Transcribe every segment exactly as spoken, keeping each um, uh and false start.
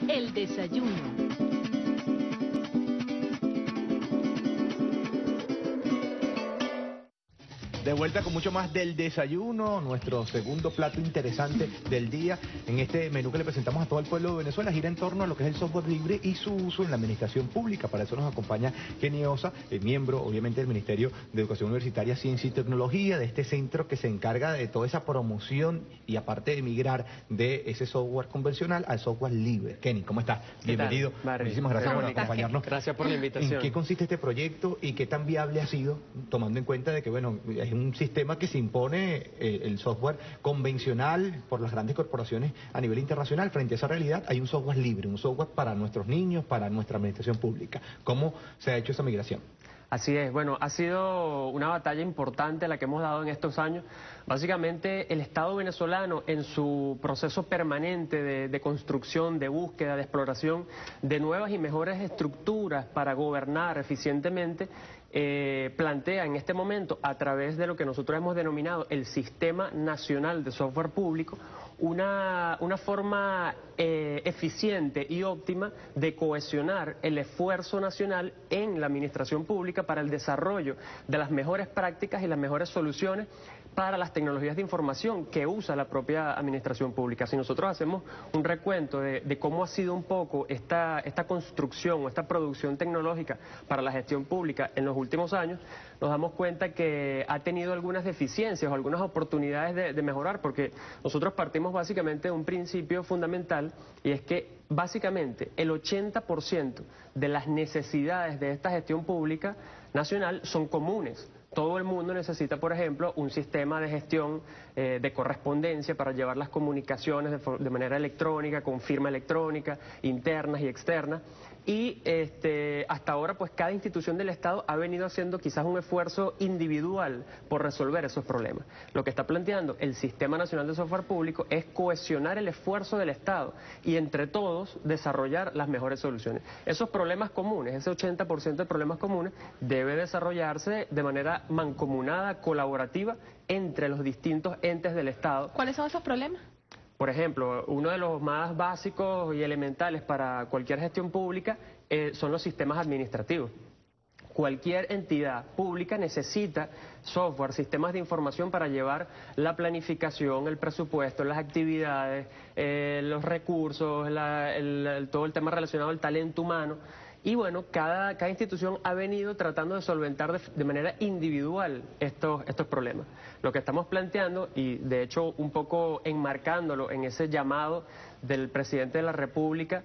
El desayuno. De vuelta con mucho más del desayuno, nuestro segundo plato interesante del día. En este menú que le presentamos a todo el pueblo de Venezuela gira en torno a lo que es el software libre y su uso en la administración pública. Para eso nos acompaña Kenny Osa, eh, miembro obviamente del Ministerio de Educación Universitaria, Ciencia y Tecnología, de este centro que se encarga de toda esa promoción y aparte de migrar de ese software convencional al software libre. Kenny, ¿cómo estás? Bienvenido. Muchísimas gracias por acompañarnos. Gracias por la invitación. ¿En qué consiste este proyecto y qué tan viable ha sido, tomando en cuenta de que, bueno, es un sistema que se impone eh, el software convencional por las grandes corporaciones a nivel internacional? Frente a esa realidad hay un software libre, un software para nuestros niños, para nuestra administración pública. ¿Cómo se ha hecho esa migración? Así es, bueno, ha sido una batalla importante la que hemos dado en estos años. Básicamente el Estado venezolano en su proceso permanente de, de construcción, de búsqueda, de exploración de nuevas y mejores estructuras para gobernar eficientemente, eh, plantea en este momento, a través de lo que nosotros hemos denominado el Sistema Nacional de Software Público, una, una forma eh, eficiente y óptima de cohesionar el esfuerzo nacional en la administración pública para el desarrollo de las mejores prácticas y las mejores soluciones para las tecnologías de información que usa la propia administración pública. Si nosotros hacemos un recuento de, de cómo ha sido un poco esta, esta construcción o esta producción tecnológica para la gestión pública en los últimos años, nos damos cuenta que ha tenido algunas deficiencias o algunas oportunidades de, de mejorar, porque nosotros partimos básicamente de un principio fundamental, y es que básicamente el ochenta por ciento de las necesidades de esta gestión pública nacional son comunes. Todo el mundo necesita, por ejemplo, un sistema de gestión eh, de correspondencia para llevar las comunicaciones de, de manera electrónica, con firma electrónica, internas y externas. Y este, hasta ahora, pues cada institución del Estado ha venido haciendo quizás un esfuerzo individual por resolver esos problemas. Lo que está planteando el Sistema Nacional de Software Público es cohesionar el esfuerzo del Estado y entre todos desarrollar las mejores soluciones. Esos problemas comunes, ese ochenta por ciento de problemas comunes, debe desarrollarse de manera mancomunada, colaborativa, entre los distintos entes del Estado. ¿Cuáles son esos problemas? Por ejemplo, uno de los más básicos y elementales para cualquier gestión pública eh, son los sistemas administrativos. Cualquier entidad pública necesita software, sistemas de información para llevar la planificación, el presupuesto, las actividades, eh, los recursos, la, el, el, todo el tema relacionado al talento humano. Y bueno, cada, cada institución ha venido tratando de solventar de, de manera individual estos, estos problemas. Lo que estamos planteando, y de hecho un poco enmarcándolo en ese llamado del presidente de la República,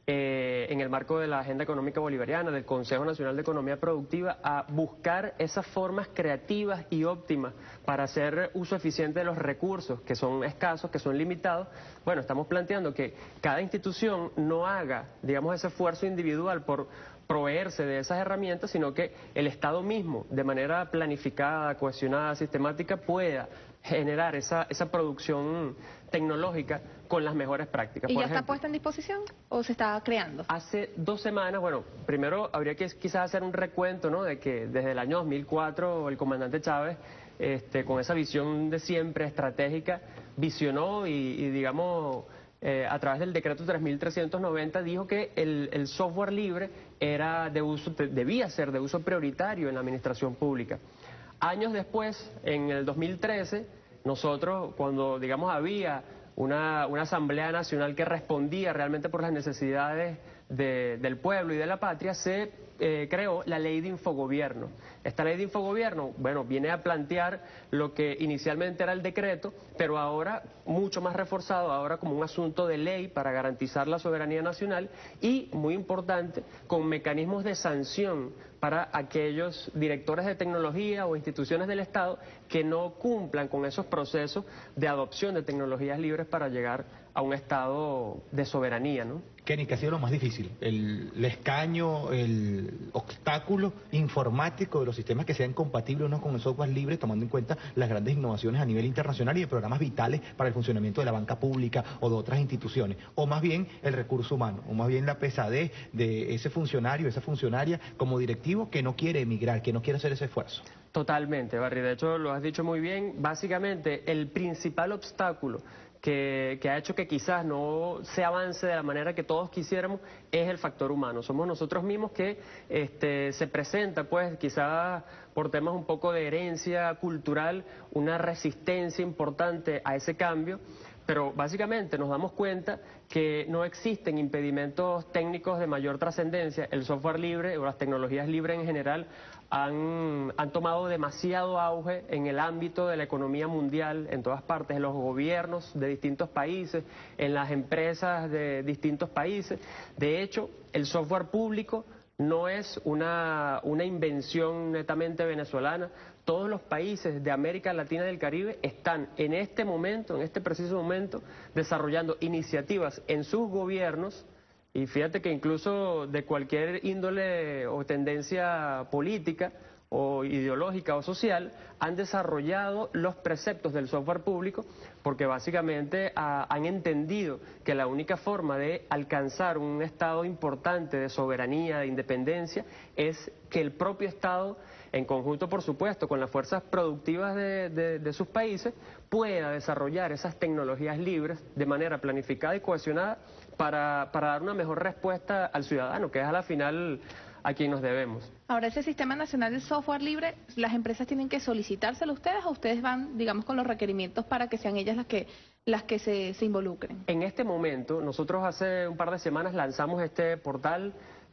Eh, en el marco de la Agenda Económica Bolivariana, del Consejo Nacional de Economía Productiva, a buscar esas formas creativas y óptimas para hacer uso eficiente de los recursos, que son escasos, que son limitados. Bueno, estamos planteando que cada institución no haga, digamos, ese esfuerzo individual por proveerse de esas herramientas, sino que el Estado mismo, de manera planificada, cohesionada, sistemática, pueda generar esa, esa producción tecnológica con las mejores prácticas. ¿Y Por ya ejemplo, está puesta en disposición o se está creando? Hace dos semanas, bueno, primero habría que quizás hacer un recuento, ¿no?, de que desde el año dos mil cuatro el comandante Chávez, este, con esa visión de siempre estratégica, visionó y, y digamos, eh, a través del decreto tres mil trescientos noventa dijo que el, el software libre era de uso, debía ser de uso prioritario en la administración pública. Años después, en el dos mil trece, nosotros, cuando, digamos, había una, una Asamblea Nacional que respondía realmente por las necesidades de, del pueblo y de la patria, se eh, creó la Ley de Infogobierno. Esta Ley de Infogobierno, bueno, viene a plantear lo que inicialmente era el decreto, pero ahora mucho más reforzado, ahora como un asunto de ley para garantizar la soberanía nacional y, muy importante, con mecanismos de sanción para aquellos directores de tecnología o instituciones del Estado que no cumplan con esos procesos de adopción de tecnologías libres para llegar a un estado de soberanía, ¿no? Kenny, ¿qué ha sido lo más difícil? El, el escaño, el obstáculo informático de los sistemas que sean compatibles o no con el software libre, tomando en cuenta las grandes innovaciones a nivel internacional y de programas vitales para el funcionamiento de la banca pública o de otras instituciones, o más bien el recurso humano, o más bien la pesadez de ese funcionario, esa funcionaria como directivo que no quiere emigrar, que no quiere hacer ese esfuerzo. Totalmente, Barry, de hecho lo has dicho muy bien. Básicamente el principal obstáculo que, que ha hecho que quizás no se avance de la manera que todos quisiéramos es el factor humano. Somos nosotros mismos que este, se presenta, pues, quizás por temas un poco de herencia cultural, una resistencia importante a ese cambio. Pero básicamente nos damos cuenta que no existen impedimentos técnicos de mayor trascendencia. El software libre o las tecnologías libres en general han, han tomado demasiado auge en el ámbito de la economía mundial, en todas partes, en los gobiernos de distintos países, en las empresas de distintos países. De hecho, el software público no es una, una invención netamente venezolana. Todos los países de América Latina y del Caribe están en este momento, en este preciso momento, desarrollando iniciativas en sus gobiernos, y fíjate que incluso de cualquier índole o tendencia política o ideológica o social, han desarrollado los preceptos del software público porque básicamente a, han entendido que la única forma de alcanzar un estado importante de soberanía, de independencia, es que el propio Estado, en conjunto por supuesto con las fuerzas productivas de, de, de sus países, pueda desarrollar esas tecnologías libres de manera planificada y cohesionada para, para dar una mejor respuesta al ciudadano, que es a la final a quien nos debemos. Ahora, ese Sistema Nacional del Software Libre, ¿las empresas tienen que solicitárselo a ustedes o ustedes van, digamos, con los requerimientos para que sean ellas las que, las que se, se involucren? En este momento, nosotros hace un par de semanas lanzamos este portal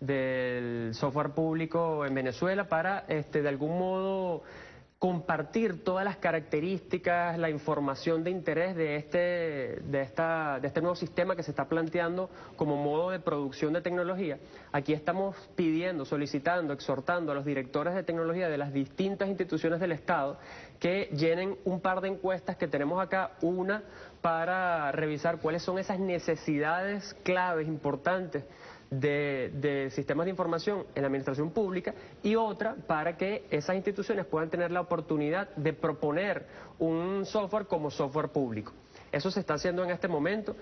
del software público en Venezuela para, este, de algún modo, compartir todas las características, la información de interés de este, de, esta, de este nuevo sistema que se está planteando como modo de producción de tecnología. Aquí estamos pidiendo, solicitando, exhortando a los directores de tecnología de las distintas instituciones del Estado que llenen un par de encuestas que tenemos acá, una para revisar cuáles son esas necesidades claves, importantes, De, de sistemas de información en la administración pública, y otra para que esas instituciones puedan tener la oportunidad de proponer un software como software público. Eso se está haciendo en este momento.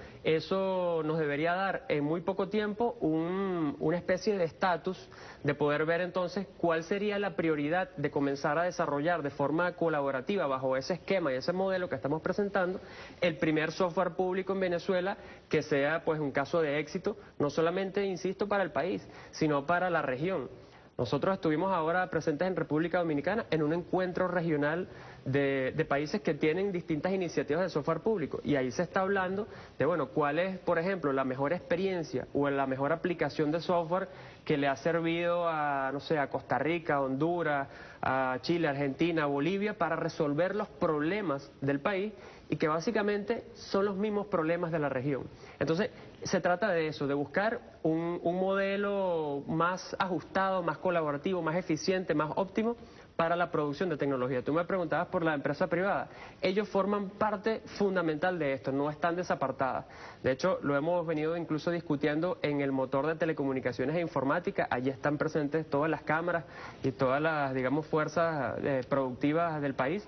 Eso nos debería dar en muy poco tiempo un, una especie de estatus de poder ver entonces cuál sería la prioridad de comenzar a desarrollar de forma colaborativa bajo ese esquema y ese modelo que estamos presentando el primer software público en Venezuela que sea pues un caso de éxito, no solamente, insisto, para el país, sino para la región. Nosotros estuvimos ahora presentes en República Dominicana en un encuentro regional de, de países que tienen distintas iniciativas de software público, y ahí se está hablando de, bueno, cuál es, por ejemplo, la mejor experiencia o la mejor aplicación de software que le ha servido a, no sé, a Costa Rica, a Honduras, a Chile, Argentina, Bolivia, para resolver los problemas del país, y que básicamente son los mismos problemas de la región. Entonces, se trata de eso, de buscar un, un modelo más ajustado, más colaborativo, más eficiente, más óptimo para la producción de tecnología. Tú me preguntabas por la empresa privada. Ellos forman parte fundamental de esto, no están desapartadas. De hecho, lo hemos venido incluso discutiendo en el motor de telecomunicaciones e informática. Allí están presentes todas las cámaras y todas las, digamos, fuerzas eh, productivas del país.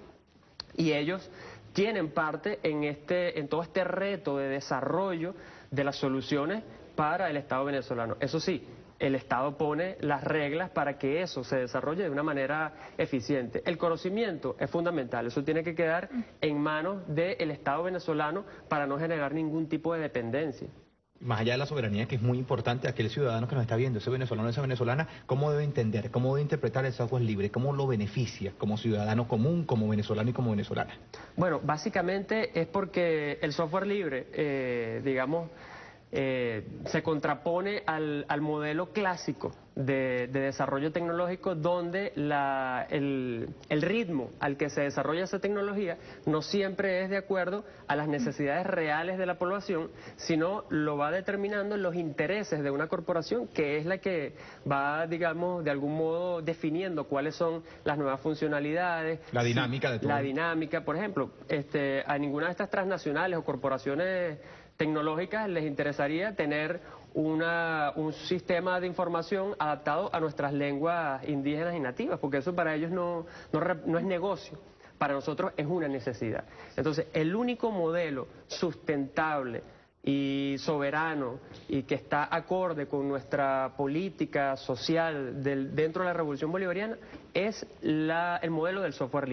Y ellos tienen parte en, este, en todo este reto de desarrollo de las soluciones para el Estado venezolano. Eso sí, el Estado pone las reglas para que eso se desarrolle de una manera eficiente. El conocimiento es fundamental, eso tiene que quedar en manos del Estado venezolano para no generar ningún tipo de dependencia. Más allá de la soberanía, que es muy importante, aquel ciudadano que nos está viendo, ese venezolano, esa venezolana, ¿cómo debe entender, cómo debe interpretar el software libre? ¿Cómo lo beneficia como ciudadano común, como venezolano y como venezolana? Bueno, básicamente es porque el software libre, eh, digamos, eh, se contrapone al, al modelo clásico de, de desarrollo tecnológico, donde la, el, el ritmo al que se desarrolla esa tecnología no siempre es de acuerdo a las necesidades reales de la población, sino lo va determinando los intereses de una corporación, que es la que va, digamos, de algún modo definiendo cuáles son las nuevas funcionalidades. La dinámica de todo. La dinámica, por ejemplo, este, a ninguna de estas transnacionales o corporaciones tecnológicas les interesaría tener una, un sistema de información adaptado a nuestras lenguas indígenas y nativas, porque eso para ellos no, no, no es negocio, para nosotros es una necesidad. Entonces, el único modelo sustentable y soberano y que está acorde con nuestra política social del, dentro de la Revolución Bolivariana es la, el modelo del software libre.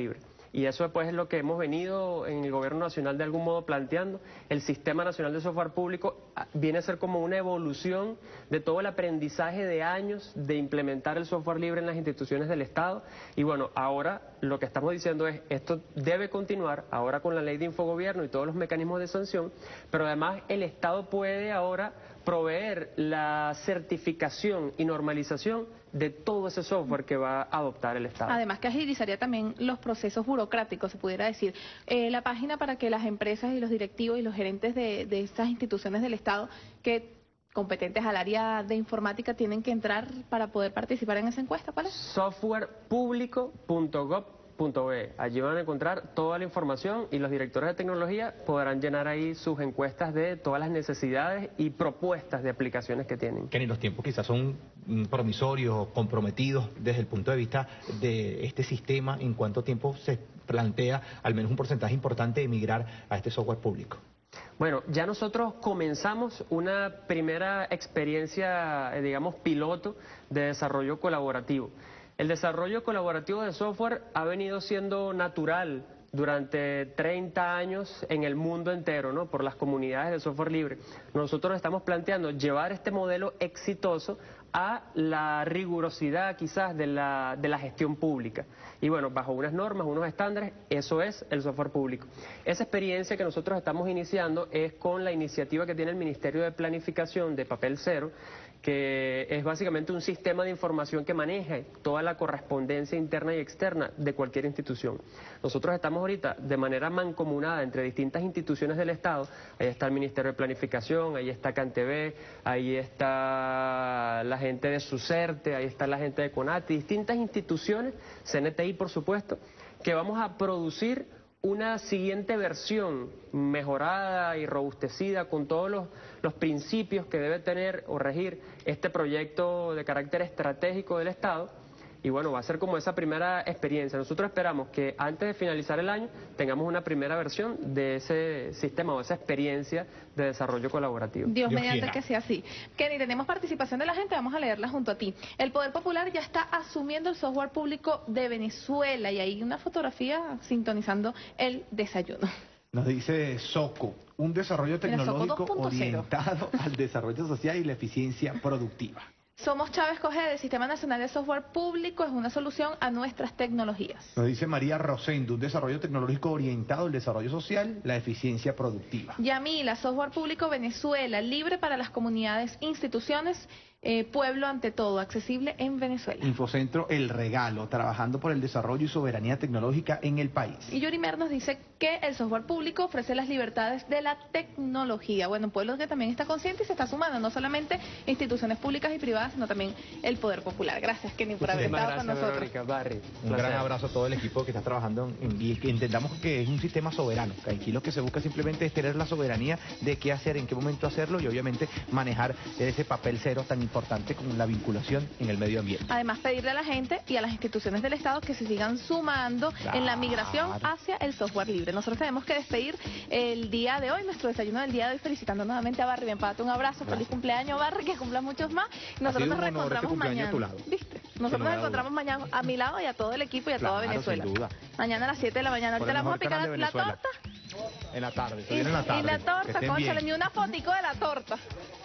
y eso después es lo que hemos venido en el gobierno nacional de algún modo planteando. El Sistema Nacional de Software Público viene a ser como una evolución de todo el aprendizaje de años de implementar el software libre en las instituciones del Estado, y bueno, ahora lo que estamos diciendo es, esto debe continuar, ahora con la ley de infogobierno y todos los mecanismos de sanción, pero además el Estado puede ahora proveer la certificación y normalización de todo ese software que va a adoptar el Estado. Además que agilizaría también los procesos burocráticos, se pudiera decir. Eh, la página para que las empresas y los directivos y los gerentes de, de estas instituciones del Estado que competentes al área de informática tienen que entrar para poder participar en esa encuesta, ¿cuál es? software público punto gob punto be. Allí van a encontrar toda la información y los directores de tecnología podrán llenar ahí sus encuestas de todas las necesidades y propuestas de aplicaciones que tienen. Que ni los tiempos quizás son promisorios, comprometidos desde el punto de vista de este sistema, en cuánto tiempo se plantea al menos un porcentaje importante de migrar a este software público. Bueno, ya nosotros comenzamos una primera experiencia, eh, digamos, piloto de desarrollo colaborativo. El desarrollo colaborativo de software ha venido siendo natural durante treinta años en el mundo entero, ¿no? Por las comunidades de software libre. Nosotros estamos planteando llevar este modelo exitoso a la rigurosidad quizás de la, de la gestión pública. Y bueno, bajo unas normas, unos estándares, eso es el software público. Esa experiencia que nosotros estamos iniciando es con la iniciativa que tiene el Ministerio de Planificación de Papel Cero, que es básicamente un sistema de información que maneja toda la correspondencia interna y externa de cualquier institución. Nosotros estamos ahorita de manera mancomunada entre distintas instituciones del Estado. Ahí está el Ministerio de Planificación, ahí está CanTV, ahí está la gente de SUCERTE, ahí está la gente de CONATI, distintas instituciones, C N T I por supuesto, que vamos a producir una siguiente versión mejorada y robustecida con todos los, los principios que debe tener o regir este proyecto de carácter estratégico del Estado. Y bueno, va a ser como esa primera experiencia. Nosotros esperamos que antes de finalizar el año tengamos una primera versión de ese sistema o esa experiencia de desarrollo colaborativo. Dios, Dios mediante quiera. que sea así. Kenny, tenemos participación de la gente, vamos a leerla junto a ti. El Poder Popular ya está asumiendo el software público de Venezuela y hay una fotografía sintonizando el desayuno. Nos dice Soco, un desarrollo tecnológico Soco dos punto cero. orientado al desarrollo social y la eficiencia productiva. Somos Chávez Coge del Sistema Nacional de Software Público, es una solución a nuestras tecnologías. Nos dice María Rosendo, un desarrollo tecnológico orientado al desarrollo social, la eficiencia productiva. Yamila, Software Público Venezuela, libre para las comunidades, instituciones, eh, pueblo ante todo, accesible en Venezuela. Infocentro El Regalo, trabajando por el desarrollo y soberanía tecnológica en el país. Y Yurimer nos dice que el software público ofrece las libertades de la tecnología. Bueno, un pueblo que también está consciente y se está sumando, no solamente instituciones públicas y privadas, sino también el Poder Popular. Gracias, Kenny, por haber estado con nosotros. Verónica, Barry, un gran abrazo a todo el equipo que está trabajando en, y que entendamos que es un sistema soberano, que aquí lo que se busca simplemente es tener la soberanía de qué hacer, en qué momento hacerlo y obviamente manejar ese papel cero tan importante como la vinculación en el medio ambiente. Además, pedirle a la gente y a las instituciones del Estado que se sigan sumando claro. en la migración hacia el software libre. Nosotros tenemos que despedir el día de hoy, nuestro desayuno del día de hoy, felicitando nuevamente a Barry. Bien, párate un abrazo, Gracias. Feliz cumpleaños, Barry, que cumpla muchos más. Nosotros nos reencontramos este mañana. A tu lado. ¿Viste? Nosotros nos encontramos mañana a mi lado y a todo el equipo y a claro, toda Venezuela. Sin duda. Mañana a las siete de la mañana. Ahorita le vamos a picar la torta. En la tarde, y, en la tarde. Y la torta, cónchale, ni una fotico de la torta.